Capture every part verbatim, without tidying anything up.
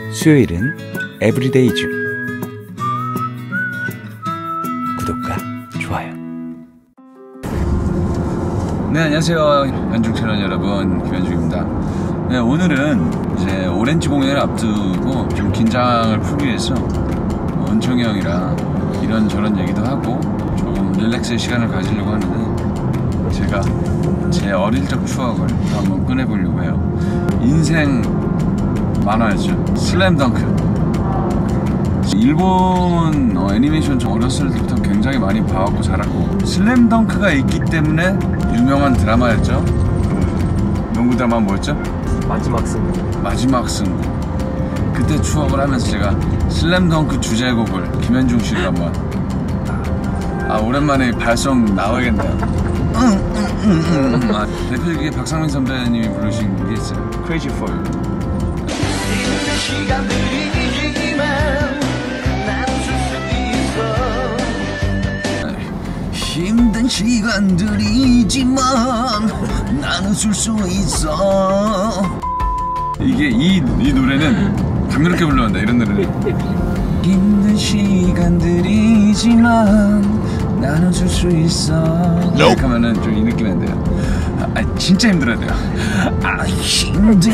수요일은 에브리데이 중. 구독과 좋아요. 네, 안녕하세요 연중 채널 여러분, 김현중입니다. 네, 오늘은 이제 오렌지 공연을 앞두고 좀 긴장을 풀기 위해서 원청이 형이랑 이런저런 얘기도 하고 조금 릴렉스의 시간을 가지려고 하는데, 제가 제 어릴 적 추억을 한번 꺼내보려고 해요. 인생 만화였죠. 슬램덩크. 일본 어, 애니메이션 저 어렸을 때부터 굉장히 많이 봐왔고 자랐고, 슬램덩크가 있기 때문에 유명한 드라마였죠. 그 농구 드라마 뭐였죠? 마지막 승부. 마지막 승부. 그때 추억을 하면서 제가 슬램덩크 주제곡을 김현중 씨가 한번, 아 오랜만에 발성 나와야겠네요. 응, 응, 응, 응. 아, 대표적인 박상민 선배님이 부르신 게 있어요. Crazy for You. 힘든 시간들이지만 난 웃을 수 있어. 이게 이, 이 노래는 감미롭게 불러온다, 이런 노래는. 힘든 시간들이지만 난 웃을 수 있어. 이렇게 하면은 좀 이 느낌이 안 돼요. 아, 진짜 힘들어야 돼요. 아, 힘든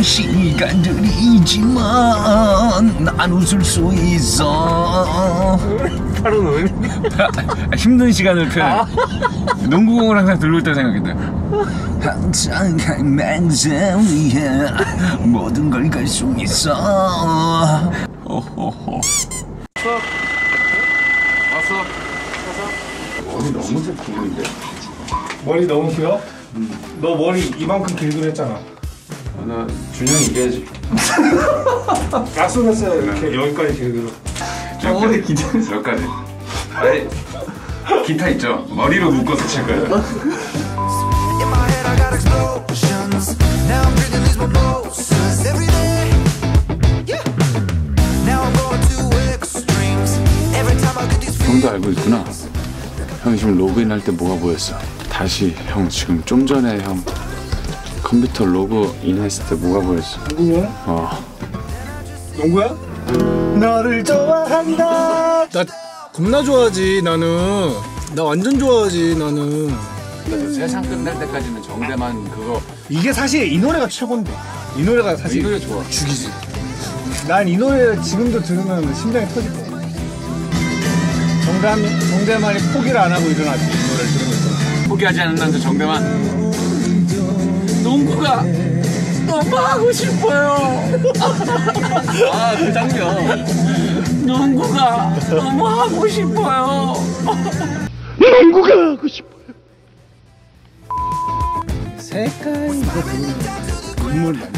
시간들이지만 난 웃을 수 있어. 바로 노래. 아, 힘든 시간을 표현. 아. 농구공을 항상 들고 있다고 생각했대요. 항상 맹세 위에 모든 걸 갈 수 있어. 호호호. 왔어. 머리 너무 길는데. 머리 너무 길어? 응. 너 머리 이만큼 길기로 했잖아. 아, 나 준영이 이겨야지. 약속했어요. 이렇게 여기까지 길기로. 저번에 기타 몇 가지? 아니, 기타 있죠? 머리로 묶어서 칠 거예요. 형도 알고 있구나. 형이 지금 로그인 할 때 뭐가 보였어? 다시 형 지금 좀 전에 형 컴퓨터 로그인 했을 때 뭐가 보였어? 누구야? 어. 농구야? 너를 좋아한다. 나 겁나 좋아하지. 나는 나 완전 좋아하지. 나는 세상 끝날 때까지는 정대만 그거. 이게 사실 이 노래가 최고인데. 이 노래가 사실 이 노래 좋아. 죽이지. 난 이 노래 지금도 들으면 심장이 터질 거야. 정대만, 정대만이 포기를 안 하고 일어났지, 이 노래를 들으면서. 포기하지 않는 남자 정대만. 농구가 너무 하고 싶어요. 아, 그 장면. 농구가 너무 하고 싶어요. 농구가 하고 싶어요. 색깔 이거 들으면 눈물 나.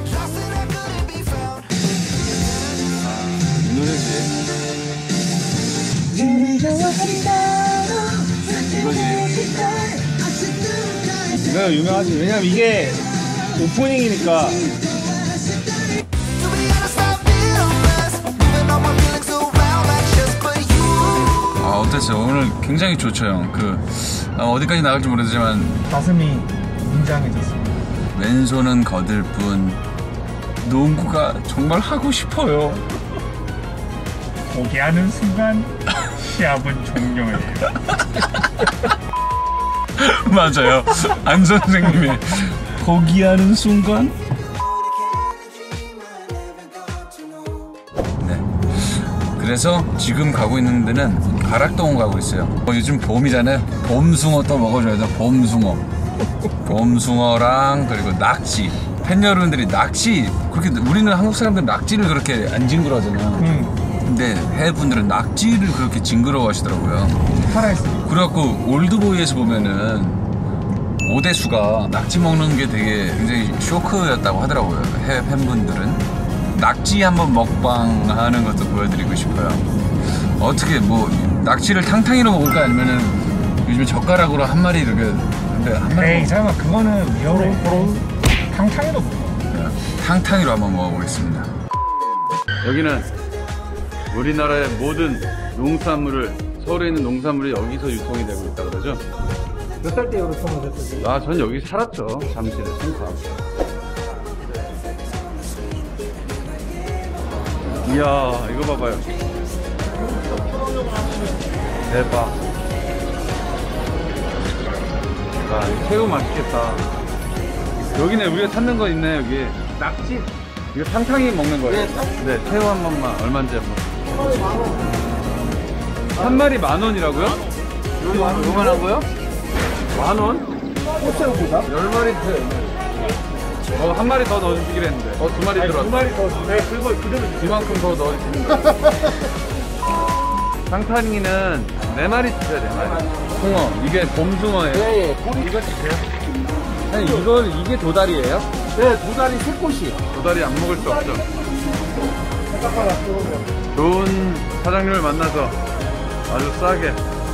이 노래지. 이거지. 이거 유명하지. 왜냐면 이게 오프닝이니까. 아, 어땠어요? 오늘 굉장히 좋죠, 형. 그 아, 어디까지 나갈지 모르지만 가슴이 웅장해졌어. 왼손은 거들 뿐 농구가 정말 하고 싶어요. 포기하는 순간 시합은 종료예요. 맞아요. 안 선생님이 포기하는 순간. 네. 그래서 지금 가고 있는 데는 가락동을 가고 있어요. 어, 요즘 봄이잖아요. 봄숭어 또 먹어줘야죠. 봄숭어. 봄숭어랑 그리고 낙지. 팬 여러분들이 낙지 그렇게, 우리는 한국 사람들은 낙지를 그렇게 안 징그러워하잖아요. 응. 근데 해외 분들은 낙지를 그렇게 징그러워 하시더라고요. 살아있어. 그래갖고 올드보이에서 보면은 오대수가 낙지 먹는 게 되게 굉장히 쇼크였다고 하더라고요. 해외 팬분들은. 낙지 한번 먹방 하는 것도 보여드리고 싶어요. 어떻게 뭐 낙지를 탕탕이로 먹을까, 아니면은 요즘 젓가락으로 한 마리 이렇게. 근데 한 마리. 에이 설마 그거는 위험해. 탕탕이로 먹어. 탕탕이로 한번 먹어보겠습니다. 여기는 우리나라의 모든 농산물을, 서울에 있는 농산물이 여기서 유통이 되고 있다 그러죠? 몇 살 때 여기로 처음 오셨어요? 아, 전 여기 살았죠. 잠실에, 송파. 이야, 이거 봐봐요. 대박. 아, 이 새우 맛있겠다. 여기네, 우리가 찾는 거 있네, 여기. 낙지? 이거 탕탕이 먹는 거예요? 네, 새우 한 번만, 얼마인지 한번. 한 마리 만 원이라고요? 요만한 거요? 만 원? 꽃새우보다? 열 마리 돼. 어, 한 마리 더 넣어주기로 했는데. 어, 두 마리 들어왔어. 두 마리 더. 네, 그거 그대로. 이만큼 더 넣어주시는 거예요. 탕탕이는 네 마리 주세요, 네 마리. 홍어, 이게 봄숭어예요. 예, 예. 꼬리 이거 주세요. 아니, 이거, 이게 도다리예요? 네, 두 다리 세 꽃이. 도다리 안 먹을 수 없죠. 좋은 사장님을 만나서 아주 싸게.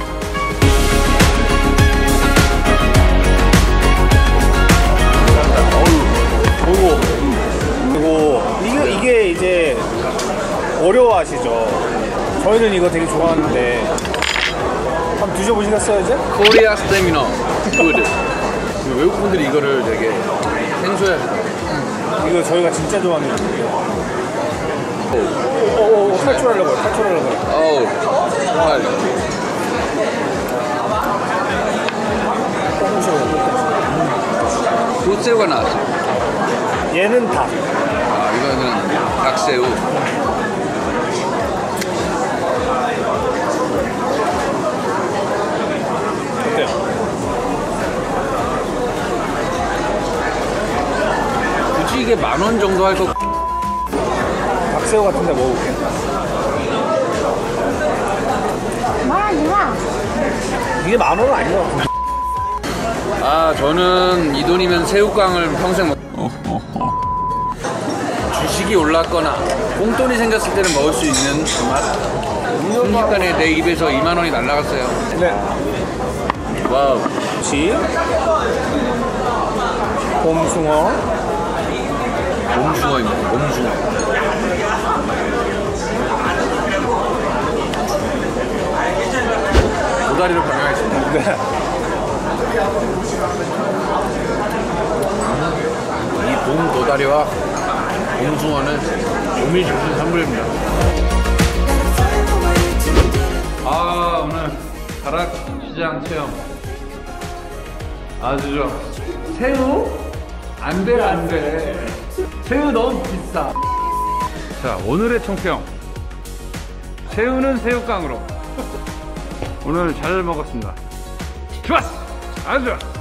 보고. 그리고 이게, 이게 이제 어려워하시죠. 저희는 이거 되게 좋아하는데 한번 드셔보시겠어요 이제? 코리아 스테미너 굿. 외국 분들이 이거를 되게 생소해. 이거 저희가 진짜 좋아하는 거예요. 오오오 탈출하려고 해요. 탈출하려고 해요. 어우, 정말. 꽃새우가 나왔어. 얘는 닭. 아, 이거는 닭새우. 어때요? 굳이 이게 만 원 정도 할 거. 닭새우 같은 데 먹어볼게. 말하지 마. 이게 만 원은 아닌 것 같은데. 아, 저는 이 돈이면 새우깡을 평생 먹. 주식이 올랐거나 꽁돈이 생겼을 때는 먹을 수 있는 그 맛. 순식간에 내 입에서 이만 원이 날라갔어요. 네. 와우. 지 봄숭어. 봄숭어입니다. 봄숭어. 도다리로 변경했습니다. 네. 이 봄 도다리와 봄숭어는 봄이 주신 선물입니다. 아, 오늘 가락시장 체험 아주 좋아. 새우? 안 돼, 안 돼. 새우 너무 비싸. 자, 오늘의 총평. 새우는 새우깡으로. 오늘 잘 먹었습니다. 좋았어! 아주 좋아!